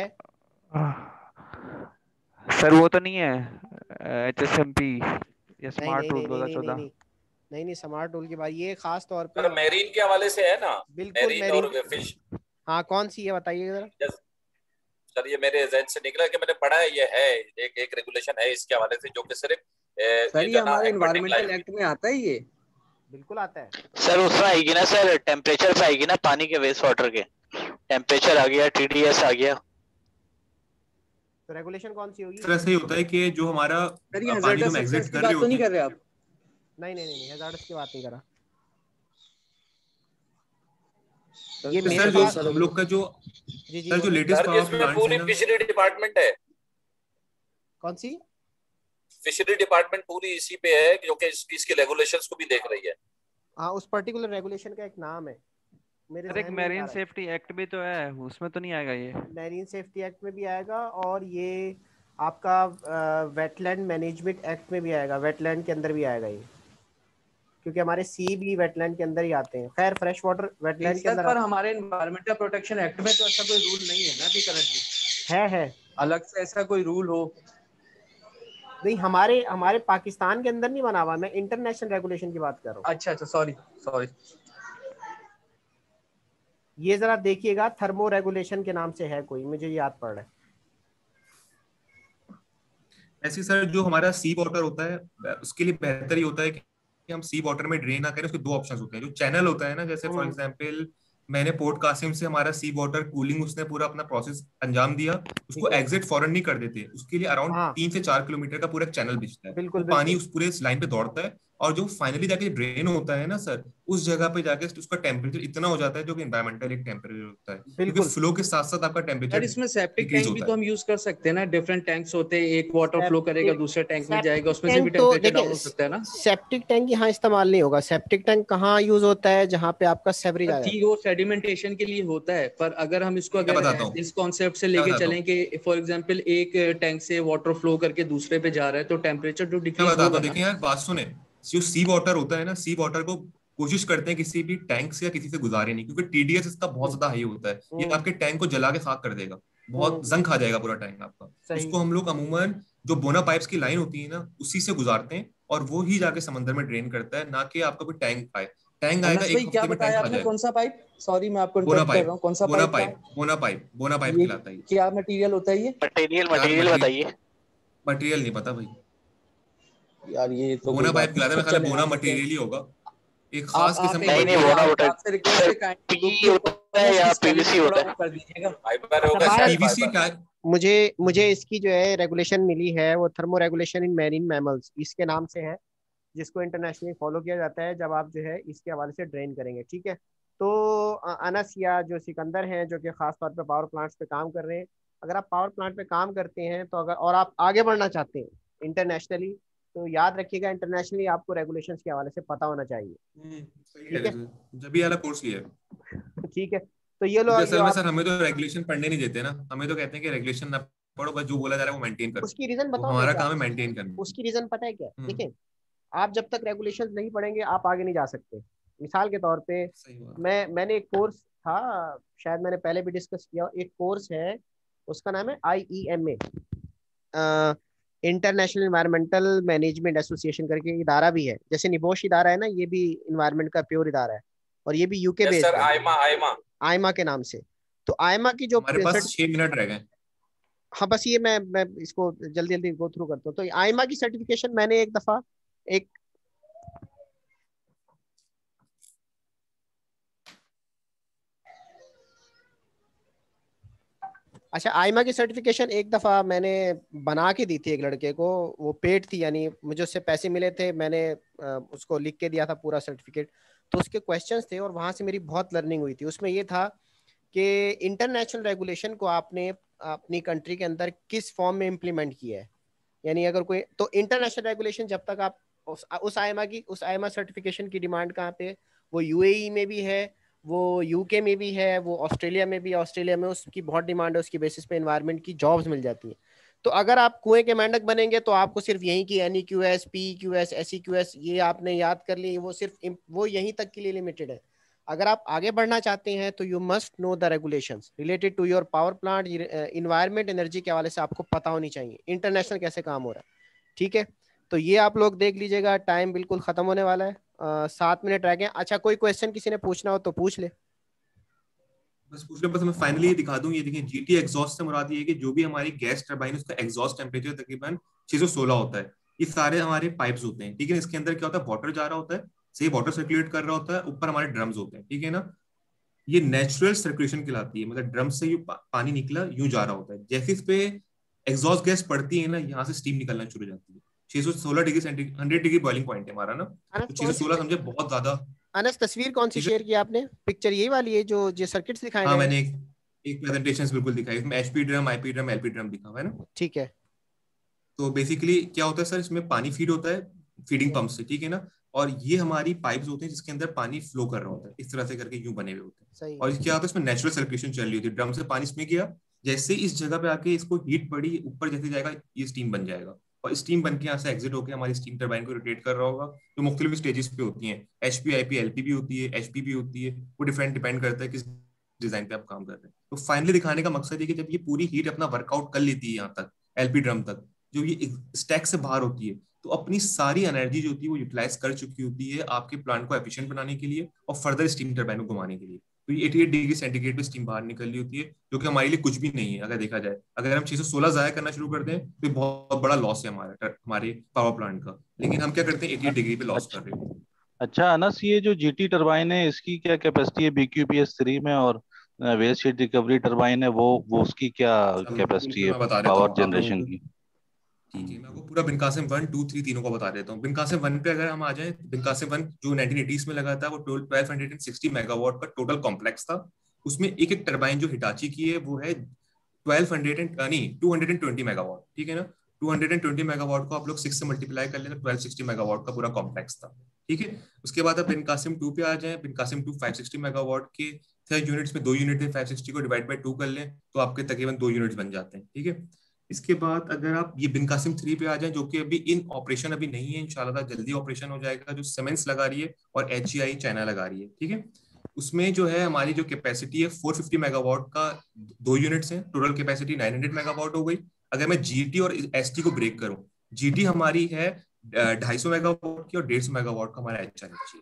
सर वो तो नहीं है HSMP या नहीं स्मार्ट नहीं रूल नहीं नहीं नहीं नहीं 2014। नहीं नहीं नहीं, स्मार्ट टूल की बात ये खास तौर पे सर मैरीन के हवाले से है ना, बिल्कुल मैरीन मेरीन। और फिश। हाँ, कौन सी है बताइए जरा। सर ये मेरे जहन से निकला कि मैंने पढ़ा है, ये है एक रेगुलेशन है इसके हवाले से जो कि सिर्फ सर ये ये जो ना हमारे एक्वाटिक इन्वायरमेंटल लाइफ। एक्ट में आता है ये। बिल्कुल आता है सर उसमें आएगी ना सर, टेम्परेचर पे आएगी ना, पानी के वेस्ट वाटर के टेम्परेचर आ गया, TDS आ गया। तो रेगुलेशन कौन सी होगी? सर ऐसा ही होता है कि जो हमारा सर ये पानी जो हजार्डस हम एग्जिट सब्सटेंस की कर रहे बात तो होते नहीं हैं। कर रहे आप? नहीं नहीं नहीं नहीं, हजार्ड्स की बात नहीं करा सर ये तो मेरे सर जो पास। हम लोग का जो जी जी सर जो बोलिए। लेटेस्ट सर पावर इसमें प्लांट्स है पूरी ना, फिशरी डिपार्टमेंट है, कौन सी? फिशरी डिपार्टमेंट पूरी इसी पे है जो कि इसकी रेगुलेशंस को भी देख रही है। हाँ, उस पर्टिकुलर रेगुलेशन का एक नाम है, मेरे सर एक जहन में नहीं आ मैरीन रहा सेफ्टी एक्ट भी तो है, उसमें तो नहीं आएगा ये? है। मैरीन सेफ्टी एक्ट में भी आएगा और ये आपका वेटलैंड मैनेजमेंट एक्ट में भी आएगा, वेटलैंड के अंदर भी आएगा ये। क्योंकि हमारे सी भी वेटलैंड के अंदर ही आते हैं। खैर फ्रेश वाटर वेटलैंड के अंदर पर हमारे एनवायरमेंटल प्रोटेक्शन एक्ट में तो ऐसा कोई रूल नहीं है ना अभी करंटली, है अलग से ऐसा कोई रूल हो? नहीं, हमारे पाकिस्तान के अंदर नहीं बना हुआ, मैं इंटरनेशनल रेगुलेशन की बात कर रहा हूँ। अच्छा, सॉरी। ये जरा देखिएगा, थर्मो रेगुलेशन के नाम से है कोई, मुझे याद पड़ रहा है। ऐसे सर जो हमारा सी वाटर होता है उसके लिए बेहतर ही होता है कि हम सी वाटर में ड्रेन ना करें। उसके दो ऑप्शंस होते हैं। जो चैनल होता है ना, जैसे फॉर एग्जांपल मैंने पोर्ट कासिम से हमारा सी वाटर कूलिंग उसने पूरा अपना प्रोसेस अंजाम दिया, उसको एग्जिट फॉरन नहीं कर देते, उसके लिए अराउंड 3 से 4 किलोमीटर का पूरा चैनल बिछता है। बिल्कुल, वो पानी उस पूरे लाइन पे दौड़ता है और जो फाइनली जाके ड्रेन होता है ना सर, उस जगह पे जाके उसका टेम्परेचर इतना हो जाता है जो कि एनवायरमेंटल एक टेम्परेचर होता है, क्योंकि फ्लो के साथ साथ आपका टेम्परेचर यार इसमें सेप्टिक टैंक भी तो हम यूज कर सकते हैं ना, डिफरेंट टैंक्स होते हैं, एक वाटर फ्लो करेगा दूसरे टैंक में जाएगा, उसमें से भी टेम्परेचर डाउन हो सकता है ना। सेप्टिक टैंक यहाँ इस्तेमाल नहीं होगा। सेप्टिक टैंक कहाँ यूज होता है? जहाँ पे आपका सेवरेज आ जाए। ठीक, वो सेडिमेंटेशन के लिए होता है, पर अगर हम इसको अगर इस कॉन्सेप्ट से लेके चलें कि फॉर एग्जांपल एक टैंक से वाटर फ्लो करके दूसरे पे जा रहा है तो टेम्परेचर तो डिक्रीज होगा। देखिए यार बात सुने, जो सी वाटर होता है ना, सी वाटर को कोशिश करते हैं किसी भी टैंक से या किसी से गुजारे नहीं, क्योंकि टीडीएस इसका बहुत ज्यादा हाई होता है। ये आपके टैंक को जला के खाक कर देगा, बहुत जंग खा जाएगा पूरा टैंक आपका। उसको हम लोग अमूमन जो बोना पाइप्स की लाइन होती है ना, उसी से गुजारते हैं और वो ही जाके समंदर में ड्रेन करता है, ना कि आपका कोई टैंक आए। टैंक आएगा एक हफ्ते में, टैंक आ जाएगा। कौन सा पाइप? सॉरी मैं आपको इंटरप्ट कर रहा हूं, कौन सा पाइप? बोना पाइप कहलाता है। क्या मटेरियल होता है ये? मटेरियल बताइए। मटेरियल नहीं पता भाई यार, ये तो बोना पाइप कहलाता है, मैं खाली बोना मटीरियल ही होगा, एक खास किस्म का। नहीं बोना आपसे रिक्वेस्ट है या पीवीसी होता है? कर दीजिएगा फाइबर होगा, पीवीसी का। मुझे इसकी जो है रेगुलेशन मिली है, वो thermo regulation in marine mammals इसके नाम से है, जिसको इंटरनेशनली फॉलो किया जाता है जब आप जो है इसके हवाले से ड्रेन करेंगे। ठीक है, तो अनस या जो सिकंदर हैं जो कि खास तौर पे पावर प्लांट्स पे काम कर रहे हैं, अगर आप पावर प्लांट पे काम करते हैं तो अगर और आप आगे बढ़ना चाहते हैं इंटरनेशनली, तो याद रखिएगा इंटरनेशनली आपको रेगुलेशंस के हवाले से पता होना चाहिए। ठीक है, जब भी वाला कोर्स लिया ठीक है, तो ये लोग असल में सर हमें तो रेगुलेशन पढ़ने नहीं देते ना, हमें तो कहते हैं कि रेगुलेशन ना पढ़ो, बस जो बोला जा रहा है वो मेंटेन करो। उसकी रीजन बताओ, हमारा काम है मेंटेन करना। उसकी रीजन पता है क्या? देखिए, आप जब तक रेगुलेशंस नहीं पढ़ेंगे आप आगे नहीं जा सकते। मिसाल के तौर पे मैंने एक कोर्स था, शायद मैंने पहले भी डिस्कस किया, एक कोर्स है उसका नाम है IEMA, international environmental management association करके इदारा भी है, जैसे निबोश इदारा है ना, ये भी इन्वायरमेंट का प्योर इदारा है और ये भी यूके बेस्ड है, आयमा के नाम से। तो आयमा की जो हमारे पास 6 मिनट रह गए। हाँ बस ये मैं इसको जल्दी जल्दी गो थ्रू करता हूँ। तो आयमा की सर्टिफिकेशन मैंने एक दफा अच्छा, आयमा की सर्टिफिकेशन एक दफ़ा मैंने बना के दी थी एक लड़के को, वो पेड थी, यानी मुझे उससे पैसे मिले थे, मैंने उसको लिख के दिया था पूरा सर्टिफिकेट। तो उसके क्वेश्चंस थे और वहाँ से मेरी बहुत लर्निंग हुई थी। उसमें ये था कि इंटरनेशनल रेगुलेशन को आपने अपनी कंट्री के अंदर किस फॉर्म में इम्प्लीमेंट किया है, यानी अगर कोई तो इंटरनेशनल रेगुलेशन जब तक आप उस आयमा सर्टिफिकेशन की डिमांड कहाँ पे, वो UAE में भी है, वो UK में भी है, वो ऑस्ट्रेलिया में भी है। ऑस्ट्रेलिया में उसकी बहुत डिमांड है, उसकी बेसिस पे एनवायरनमेंट की जॉब्स मिल जाती हैं। तो अगर आप कुएं के मेंढक बनेंगे तो आपको सिर्फ यहीं की NEQS, PEQS, SEQS ये आपने याद कर ली, वो सिर्फ वो यहीं तक के लिए लिमिटेड है। अगर आप आगे बढ़ना चाहते हैं तो you must know the regulations related to your power plant, environment, energy के हवाले से आपको पता होनी चाहिए इंटरनेशनल कैसे काम हो रहा है। ठीक है, तो ये आप लोग देख लीजिएगा, टाइम बिल्कुल खत्म होने वाला है, 7 मिनट रह गए। अच्छा, कोई क्वेश्चन किसी ने पूछना हो तो पूछ ले। बस पूछ ले, बस मैं फाइनली ये दिखा दूं। ये देखिए, GT एग्जॉस्ट से मुराद ये है कि जो भी हमारी गैस टरबाइन उसका एग्जॉस्ट टेम्परेचर तकरीबन 616 होता है। ये सारे हमारे पाइप्स होते हैं, ठीक है। इसके अंदर क्या होता है, वाटर जा रहा होता है, सही वाटर सर्कुलेट कर रहा होता है, ऊपर हमारे ड्रम्स होते हैं, ठीक है ना। ये नेचुरल सर्कुलेशन कहलाती है, मतलब ड्रम से पानी निकला यूं जा रहा होता है। जैसे इस पे एग्जॉस्ट गैस पड़ती है ना, यहाँ से स्टीम निकलना शुरू हो जाती है। 616 degree centigrade 100 degree boiling point है हमारा ना, तो 616 समझे बहुत ज्यादा। अनस, तस्वीर कौन सी शेयर की आपने? पिक्चर यही वाली है जो सर्किट्स दिखाए गए? हाँ, मैंने एक प्रेजेंटेशंस बिल्कुल दिखाई, इसमें HP drum, IP drum, LP drum दिखा हुआ है ना। ठीक है, तो बेसिकली क्या होता है सर, इसमें पानी फीड होता है फीडिंग पंप से, ठीक है ना। और ये हमारी पाइप्स होते हैं जिसके अंदर पानी फ्लो कर रहा होता है, इस तरह से करके यूं बने हुए होते हैं। और क्या होता है, इसमें नेचुरल सर्कुलेशन चल रही होती है, ड्रम से पानी इसमें गया, जैसे इस जगह पे आके इसको हीट पड़ी, ऊपर जैसे जाएगा ये स्टीम बन जाएगा। और स्टीम बन के यहाँ से एग्जिट होकर हमारी स्टीम टरबाइन को रोटेट कर रहा होगा, जो मुख्तलिफ स्टेजेस पे होती हैं। एचपी, आईपी, एलपी भी होती है, एचपी भी होती है, वो डिफरेंट डिपेंड करता है किस डिजाइन पे आप काम कर रहे हैं। तो फाइनली दिखाने का मकसद है कि जब ये पूरी हीट अपना वर्कआउट कर लेती है यहाँ तक एलपी ड्रम तक, जो ये स्टैक से बाहर होती है, तो अपनी सारी एनर्जी जो होती है वो यूटिलाइज कर चुकी होती है आपके प्लांट को एफिशिएंट बनाने के लिए और फर्दर स्टीम टरबाइन को घुमाने के लिए। तो ये 88 डिग्री सेंटीग्रेड पे स्टीम बाहर निकल रही होती है, जो कि हमारे लिए कुछ भी नहीं है अगर देखा जाए। अगर हम 616 जाया करना शुरू कर दें तो बहुत बड़ा लॉस है हमारे पावर प्लांट का, लेकिन हम क्या करते हैं 88 डिग्री पे लॉस कर रहे हैं। अच्छा अनस, ये जो जीटी टरबाइन है इसकी क्या कैपेसिटी है BQPS3 में, और वेस्ट हीट रिकवरी टरबाइन है वो उसकी क्या कैपेसिटी है पावर जनरेशन की? ठीक है, मैं आपको पूरा बिनकासिम 1, 2, 3 तीनों को बता देता हूँ। बिनकासिम 1 पे अगर हम आ जाए, बिनकासिम 1 जो 1980s में लगा था, वो 1260 मेगावाट का टोटल कॉम्प्लेक्स था। उसमें एक एक टरबाइन जो हिटाची की है वो है 220 मेगावाट, ठीक है ना। 220 मेगावाट को आप लोग 6 से मल्टीप्लाई कर लेना, 1260 मेगावाट का पूरा कॉम्प्लेक्स था, ठीक है। उसके बाद अब बिनकासिम 2 पे आ जाए। बिनकासिम 2 560 मेगावाट के थे यूनिट्स में, 2 यूनिट है, 560 को डिवाइड बाय 2 कर लें तो आपके तकरीबन 2 यूनिट्स बन जाते हैं, ठीक है। इसके बाद अगर आप ये बिनकासिम 3 पे आ जाए, जो कि अभी इन ऑपरेशन अभी नहीं है, इंशाल्लाह जल्दी ऑपरेशन हो जाएगा, जो सीमेंस लगा रही है और HGI चाइना लगा रही है, ठीक है। उसमें जो है हमारी जो कैपेसिटी है 450 मेगावाट का 2 यूनिट्स हैं, टोटल कैपेसिटी 900 मेगावाट हो गई। अगर मैं GT और ST को ब्रेक करूं, GT हमारी है 250 मेगावाट की और 150 मेगावाट का हमारा HRH है।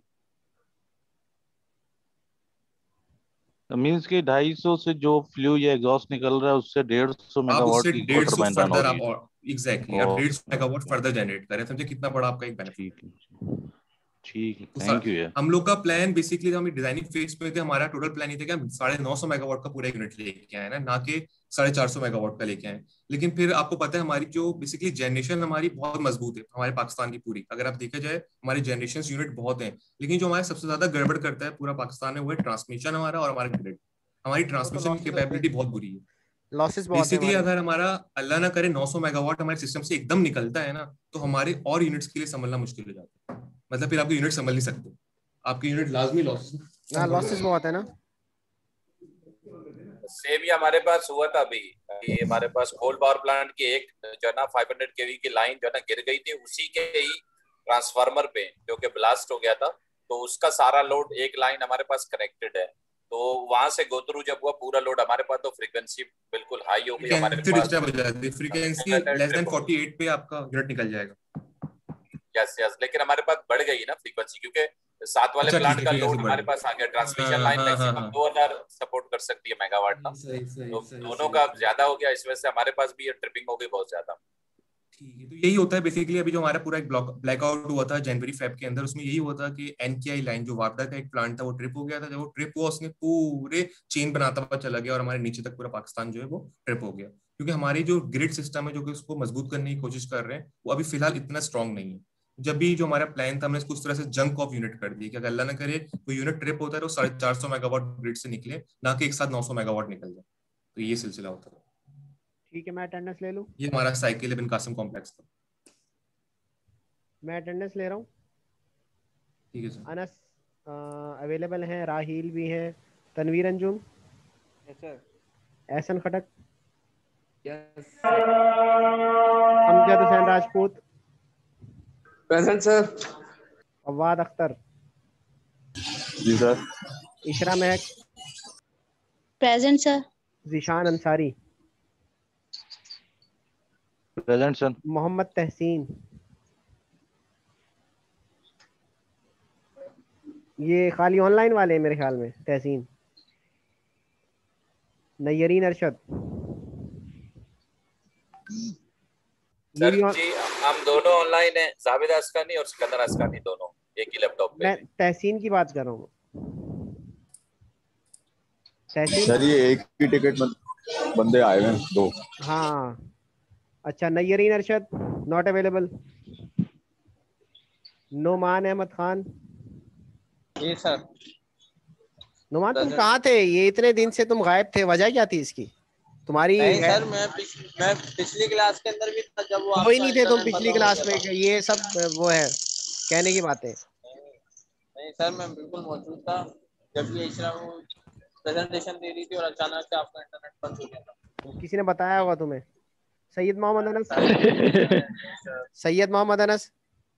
मींस कि 250 से जो फ्लू या एग्जॉस्ट निकल रहा है उससे 150 मेगावाट की 150 टरबाइन रन हो रही है। आप एग्जैक्टली आप 150 मेगावाट फर्दर जनरेट करें, समझे कितना बड़ा आपका एक बेनिफिट। ठीक है, थैंक यू यार। हम लोग का प्लान बेसिकली, हम डिजाइनिंग फेज में थे, हमारा टोटल प्लान ये था कि हम 950 मेगावाट का पूरा यूनिट लेके आए ना कि 450 मेगावाट का लेके आए। लेकिन फिर आपको पता है हमारी जो बेसिकली जनरेशन हमारी बहुत मजबूत है, हमारे पाकिस्तान की पूरी अगर आप देखा जाए हमारे जनरेशन यूनिट बहुत हैं, लेकिन जो हमारे सबसे ज्यादा गड़बड़ करता है पूरा पाकिस्तान में वो है ट्रांसमिशन हमारा और हमारा ग्रिड। हमारी ट्रांसमिशन की कैपेबिलिटी बहुत बुरी है, लॉसेस बहुत बेसिकली अगर हमारा अल्लाह ना करे 900 मेगावाट हमारे सिस्टम से एकदम निकलता है ना, तो हमारे और यूनिट्स के लिए संभलना मुश्किल हो जाता है। मतलब फिर आपके यूनिट संभल नहीं सकते, आपके यूनिट लाजमी लॉसेस बहुत है ना। सेम ही हमारे पास हुआ था अभी, हमारे पास कोल पावर प्लांट की एक जो है ना 500 केवी की लाइन जो है ना गिर गई थी, उसी के ही ट्रांसफार्मर पे जो कि ब्लास्ट हो गया था, तो उसका सारा लोड एक लाइन हमारे पास कनेक्टेड है, तो वहां से गो थ्रू जब हुआ पूरा लोड हमारे पास, तो फ्रीक्वेंसी बिल्कुल हाई हो गई हमारे पास, फ्रीक्वेंसी लेस देन 48 पे आपका यूनिट निकल जाएगा। यस यस, लेकिन हमारे पास बढ़ गई ना फ्रीक्वेंसी, क्योंकि 7 वाले प्लांट का लोड हमारे पास आ गया। ट्रांसमिशन लाइन मैक्सिमम 2000 सपोर्ट कर सकती है मेगावाट ना, तो दोनों का ज्यादा हो गया, इस वजह से हमारे पास भी ये ट्रिपिंग हो गई बहुत ज्यादा। ठीक है, तो यही होता है बेसिकली। अभी जो हमारा पूरा एक ब्लैकआउट हुआ था जनवरी फेब के अंदर, उसमें यही हुआ था कि NKI लाइन जो वापडा का एक प्लांट था वो ट्रिप हो गया था। जब वो ट्रिप हुआ उसने पूरे चेन बनाता हुआ चला गया और हमारे नीचे तक पूरा पाकिस्तान जो है वो ट्रिप हो गया, क्योंकि हमारी जो ग्रिड सिस्टम है जो कि उसको मजबूत करने की कोशिश कर रहे हैं वो अभी फिलहाल इतना स्ट्रॉन्ग नहीं है। जब भी जो हमारा प्लान था हमने इसको उस तरह से जंक ऑफ यूनिट कर दी कि अगर अल्लाह ना करे कोई यूनिट ट्रिप होता है तो 450 मेगावाट ग्रिड से निकले, ना कि एक साथ 900 मेगावाट निकल जाए। तो ये सिलसिला होता था। ठीक है, मैं अटेंडेंस ले लूं। ये हमारा साइकिल बिन कासिम कॉम्प्लेक्स था। मैं अटेंडेंस ले रहा हूँ। ठीक है सर। अनस अवेलेबल हैं, राहील भी हैं, Tanveer Anjum, yes sir, Ehsan Khattak, yes, Amjad Hussain Rajput, present sir, Fawad Akhtar, जी sir, Ishra Mahak, present sir, Zeeshan Ansari, present sir, Mohammad Tehseen, ये खाली ऑनलाइन वाले हैं मेरे ख्याल में, तहसीन, नयरीन अरशद। सर जी हम दोनों ऑनलाइन हैं, जावेद अस्कानी और सिकंदर अस्कानी दोनों एक ही लैपटॉप पे। मैं तहसीन की बात कर रहा हूँ। तहसीन सर ये एक ही टिकट में बंदे आए हुए हैं, 2। हाँ अच्छा, नयरीन अरशद नॉट अवेलेबल, नोमान अहमद खान। जी सर। नोमान तुम कहाँ थे? ये इतने दिन से तुम गायब थे, वजह क्या थी इसकी? तुम्हारी नहीं सर, मैं पिछली क्लास के अंदर भी था जब वो कोई नहीं थे तुम पिछली क्लास में, ये सब वो है कहने की बातें। नहीं सर, मैं बिल्कुल मौजूद था जब ये इशरा वो प्रेजेंटेशन दे रही थी और अचानक से आपका इंटरनेट बंद हो गया था। किसी ने बताया होगा तुम्हें? सैयद मोहम्मद अनस सैयद मोहम्मद अनस।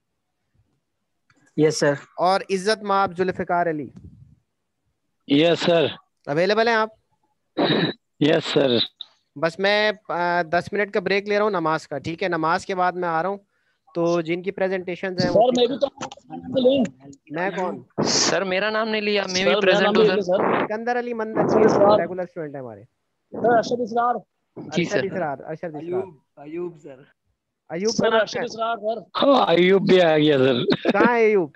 Yes sir. और इज्जत माब Zulfiqar Ali. Yes sir. Available हैं आप? Yes sir. बस मैं 10 मिनट का ब्रेक ले रहा हूँ नमाज का, ठीक है? नमाज के बाद मैं आ रहा हूँ, तो जिनकी प्रेजेंटेशंस हैं वो। मैं भी तो। मैं कौन? सर मेरा नाम नहीं लिया, मैं भी प्रेजेंट हूँ सर। सिकंदर अली मंदर, रेगुलर स्टूडेंट है हमारे। अरशद इसरार। जी sir. Arshad Israr. Ayub sir. Ayub sir का अरशद इसरार सर। हाँ अयूब भी आ गया सर। कहाँ है अयूब?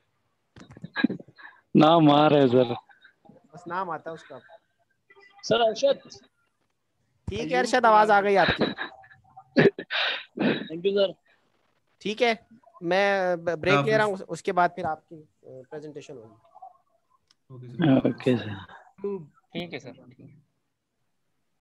नाम आ रहा है सर। बस नाम आता है उसका। सर अरशद। ठीक है अरशद, आवाज आ गई आपकी। Thank you sir. ठीक है, मैं ब्रेक ले रहा हूँ, उसके बाद फिर आपकी प्रेजेंटेशन होगी। Okay sir. ठीक है सर।